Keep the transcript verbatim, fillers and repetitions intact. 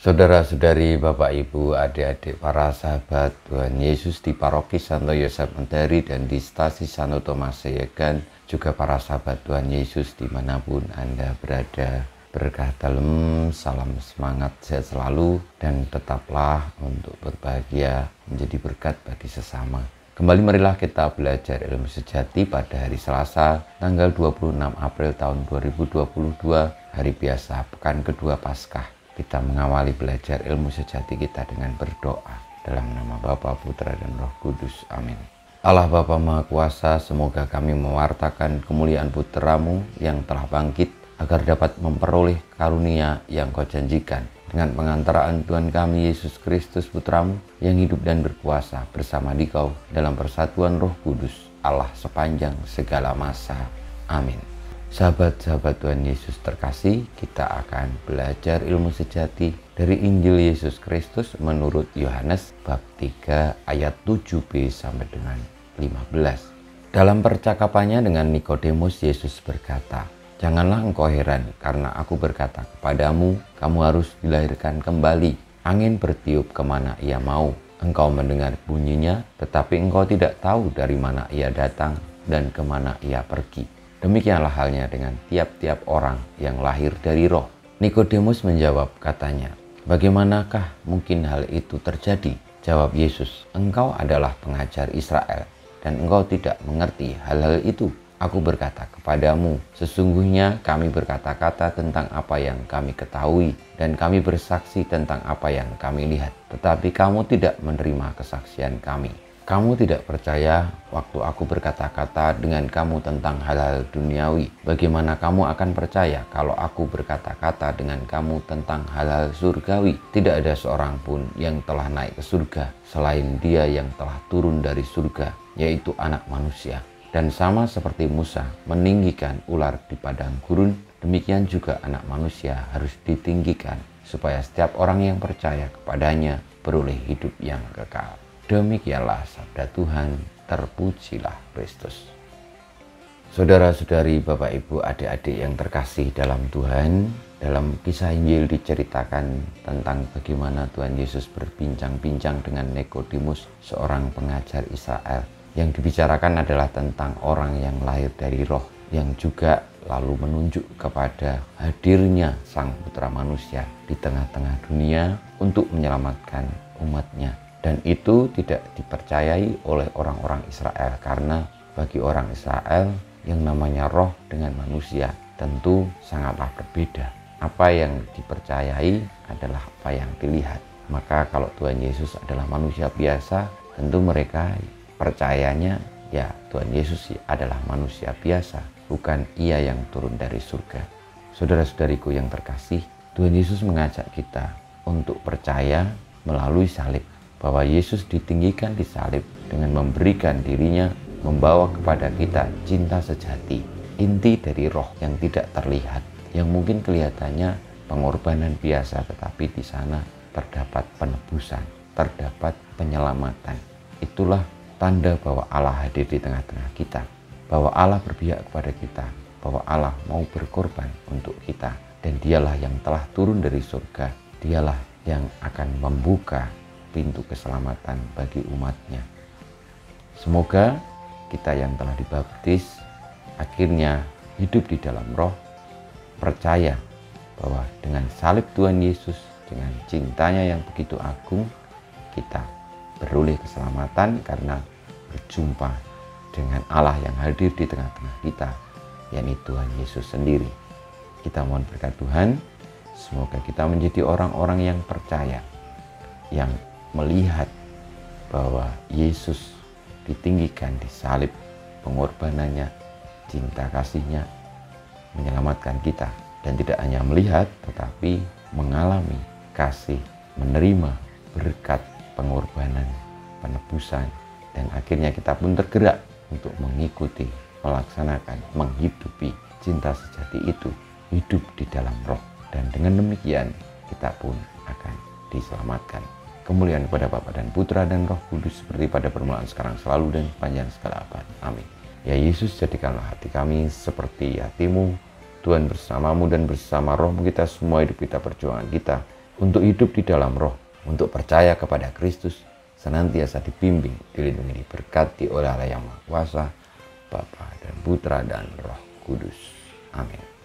Saudara-saudari, Bapak, Ibu, adik-adik, para sahabat Tuhan Yesus di Paroki Santo Yosef Menteri dan di Stasi Santo Thomas Seyegan, juga para sahabat Tuhan Yesus dimanapun Anda berada. Berkah dalam, salam semangat, sehat selalu, dan tetaplah untuk berbahagia menjadi berkat bagi sesama. Kembali marilah kita belajar ilmu sejati pada hari Selasa, tanggal dua puluh enam April tahun dua ribu dua puluh dua, hari biasa, pekan kedua Paskah. Kita mengawali belajar ilmu sejati kita dengan berdoa. Dalam nama Bapa, Putra, dan Roh Kudus. Amin. Allah Bapa Maha Kuasa, semoga kami mewartakan kemuliaan Putra-Mu yang telah bangkit, agar dapat memperoleh karunia yang Kau janjikan. Dengan pengantaraan Tuhan kami Yesus Kristus Putra-Mu yang hidup dan berkuasa bersama Dikau dalam persatuan Roh Kudus, Allah sepanjang segala masa. Amin. Sahabat-sahabat Tuhan Yesus terkasih, kita akan belajar ilmu sejati dari Injil Yesus Kristus menurut Yohanes bab tiga ayat tujuh b sampai dengan lima belas. Dalam percakapannya dengan Nikodemus, Yesus berkata, "Janganlah engkau heran karena aku berkata kepadamu, kamu harus dilahirkan kembali. Angin bertiup kemana ia mau. Engkau mendengar bunyinya, tetapi engkau tidak tahu dari mana ia datang dan kemana ia pergi. Demikianlah halnya dengan tiap-tiap orang yang lahir dari roh." Nikodemus menjawab, katanya, "Bagaimanakah mungkin hal itu terjadi?" Jawab Yesus, "Engkau adalah pengajar Israel dan engkau tidak mengerti hal-hal itu. Aku berkata kepadamu, sesungguhnya kami berkata-kata tentang apa yang kami ketahui dan kami bersaksi tentang apa yang kami lihat. Tetapi kamu tidak menerima kesaksian kami. Kamu tidak percaya waktu aku berkata-kata dengan kamu tentang hal-hal duniawi. Bagaimana kamu akan percaya kalau aku berkata-kata dengan kamu tentang hal-hal surgawi? Tidak ada seorang pun yang telah naik ke surga selain Dia yang telah turun dari surga, yaitu Anak Manusia. Dan sama seperti Musa meninggikan ular di padang gurun, demikian juga Anak Manusia harus ditinggikan, supaya setiap orang yang percaya kepadanya beroleh hidup yang kekal." Demikianlah sabda Tuhan, terpujilah Kristus. Saudara-saudari, Bapak, Ibu, adik-adik yang terkasih dalam Tuhan, dalam kisah Injil diceritakan tentang bagaimana Tuhan Yesus berbincang-bincang dengan Nikodemus, seorang pengajar Israel. Yang dibicarakan adalah tentang orang yang lahir dari roh, yang juga lalu menunjuk kepada hadirnya Sang Putra Manusia di tengah-tengah dunia untuk menyelamatkan umatnya. Dan itu tidak dipercayai oleh orang-orang Israel, karena bagi orang Israel yang namanya roh dengan manusia tentu sangatlah berbeda. Apa yang dipercayai adalah apa yang dilihat. Maka kalau Tuhan Yesus adalah manusia biasa, tentu mereka percayanya ya Tuhan Yesus adalah manusia biasa, bukan Ia yang turun dari surga. Saudara-saudariku yang terkasih, Tuhan Yesus mengajak kita untuk percaya melalui salib, bahwa Yesus ditinggikan di salib dengan memberikan dirinya, membawa kepada kita cinta sejati, inti dari roh yang tidak terlihat, yang mungkin kelihatannya pengorbanan biasa, tetapi di sana terdapat penebusan, terdapat penyelamatan. Itulah tanda bahwa Allah hadir di tengah-tengah kita, bahwa Allah berpihak kepada kita, bahwa Allah mau berkorban untuk kita, dan Dialah yang telah turun dari surga. Dialah yang akan membuka pintu keselamatan bagi umatnya. Semoga kita yang telah dibaptis akhirnya hidup di dalam roh, percaya bahwa dengan salib Tuhan Yesus, dengan cintanya yang begitu agung, kita beroleh keselamatan karena berjumpa dengan Allah yang hadir di tengah-tengah kita, yakni Tuhan Yesus sendiri. Kita mohon berkat Tuhan, semoga kita menjadi orang-orang yang percaya, yang melihat bahwa Yesus ditinggikan di salib, pengorbanannya, cinta kasihnya menyelamatkan kita, dan tidak hanya melihat tetapi mengalami kasih, menerima berkat pengorbanan, penebusan, dan akhirnya kita pun tergerak untuk mengikuti, melaksanakan, menghidupi cinta sejati itu, hidup di dalam roh, dan dengan demikian kita pun akan diselamatkan. Kemuliaan kepada Bapa dan Putra dan Roh Kudus, seperti pada permulaan, sekarang, selalu, dan sepanjang segala abad. Amin. Ya Yesus, jadikanlah hati kami seperti hati-Mu. Tuhan bersamamu dan bersama rohmu kita semua hidup kita, perjuangan kita. untuk hidup di dalam roh, untuk percaya kepada Kristus, senantiasa dibimbing, dilindungi, diberkati oleh Allah yang Maha Kuasa, Bapa dan Putra dan Roh Kudus. Amin.